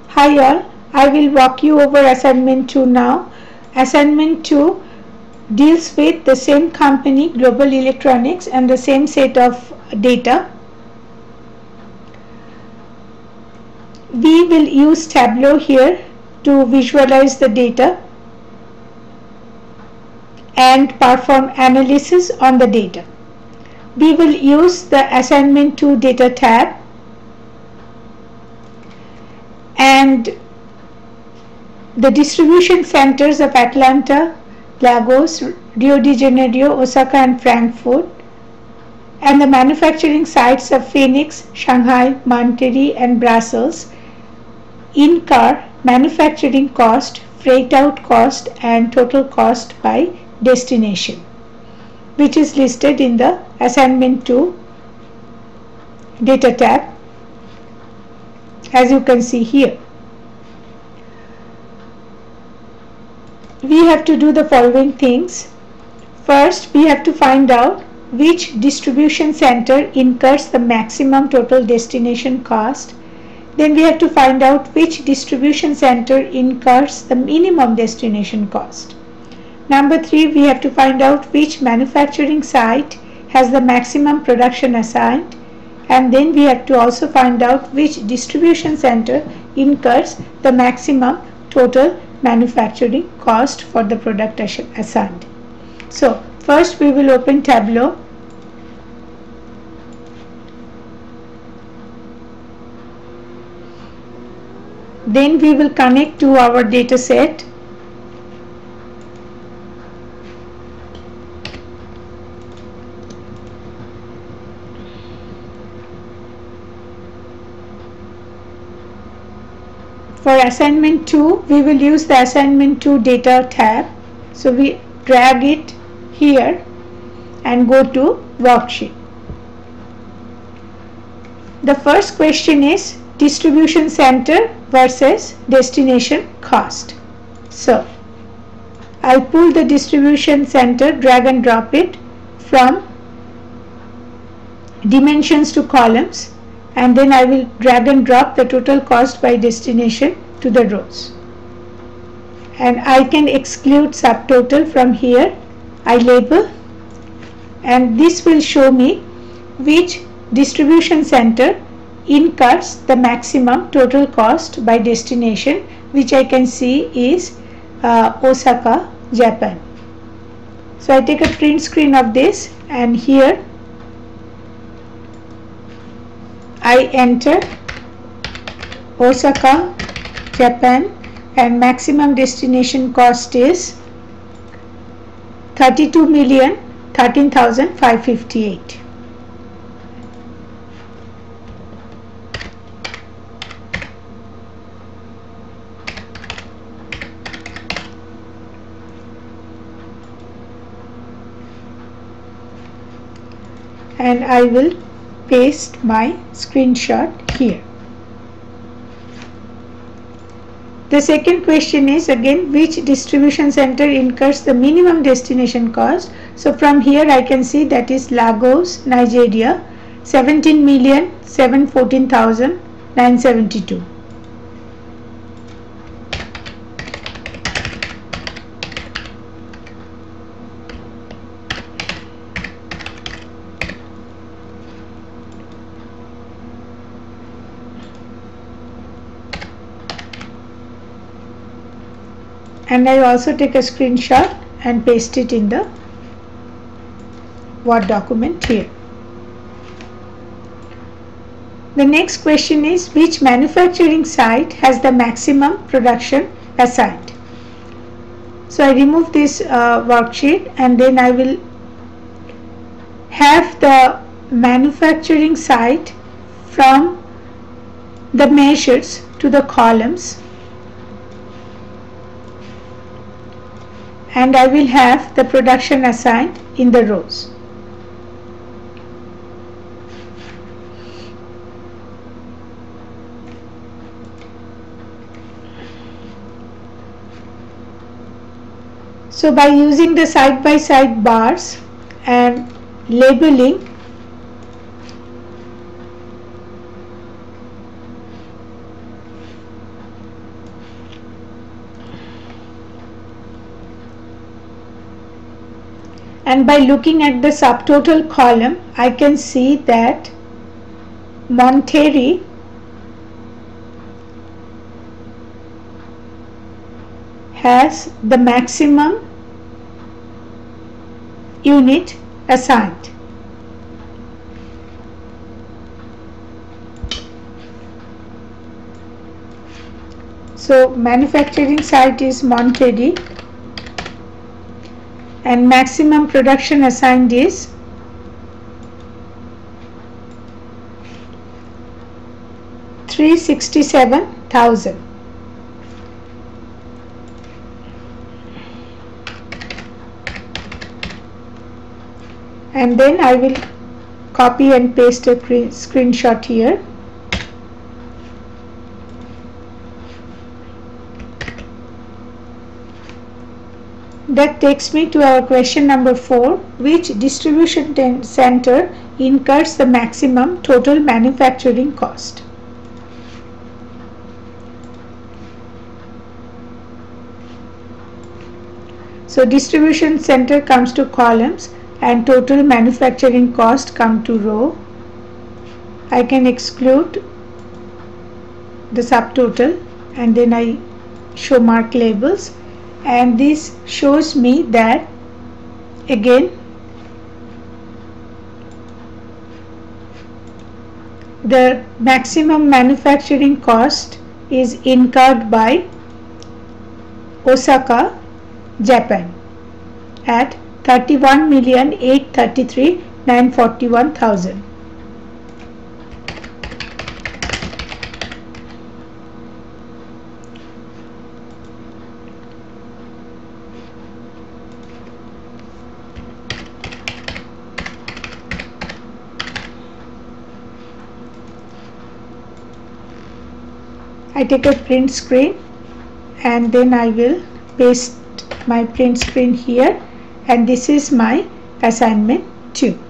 Hi all, I will walk you over assignment 2 now. Assignment 2 deals with the same company, Global Electronics, and the same set of data. We will use Tableau here to visualize the data and perform analysis on the data. We will use the assignment 2 data tab, and the distribution centers of Atlanta, Lagos, Rio de Janeiro, Osaka and Frankfurt, and the manufacturing sites of Phoenix, Shanghai, Monterrey and Brussels incur manufacturing cost, freight out cost and total cost by destination, which is listed in the assignment 2 data tab, as you can see here. We have to do the following things. First, we have to find out which distribution center incurs the maximum total destination cost. Then we have to find out which distribution center incurs the minimum destination cost. Number 3, we have to find out which manufacturing site has the maximum production assigned. And then we have to also find out which distribution center incurs the maximum total manufacturing cost for the product assigned. So first we will open Tableau. Then we will connect to our data set. For assignment 2, we will use the assignment 2 data tab. So we drag it here and go to worksheet. The first question is distribution center versus destination cost. So I'll pull the distribution center, drag and drop it from dimensions to columns, and then I will drag and drop the total cost by destination to the rows. And I can exclude subtotal from here. I label, and this will show me which distribution center incurs the maximum total cost by destination, which I can see is Osaka, Japan. So I take a print screen of this, and here I enter Osaka, Japan, and maximum destination cost is 32,013,558. And I will paste my screenshot here. The second question is again which distribution center incurs the minimum destination cost. So from here I can see that is Lagos, Nigeria, 17,714,972. And I also take a screenshot and paste it in the Word document here. The next question is which manufacturing site has the maximum production assigned. So I remove this worksheet, and then I will have the manufacturing site from the measures to the columns, and I will have the production assigned in the rows. So by using the side-by-side bars and labeling, and by looking at the subtotal column I can see that Monterrey has the maximum unit assigned. So manufacturing site is Monterrey and maximum production assigned is 367,000. And then I will copy and paste a screenshot here. That takes me to our question number 4. Which distribution center incurs the maximum total manufacturing cost? So distribution center comes to columns and total manufacturing cost come to row. I can exclude the subtotal and then I show mark labels, and this shows me that again the maximum manufacturing cost is incurred by Osaka, Japan at 31,833,941,000. I take a print screen and then I will paste my print screen here, and this is my assignment 2.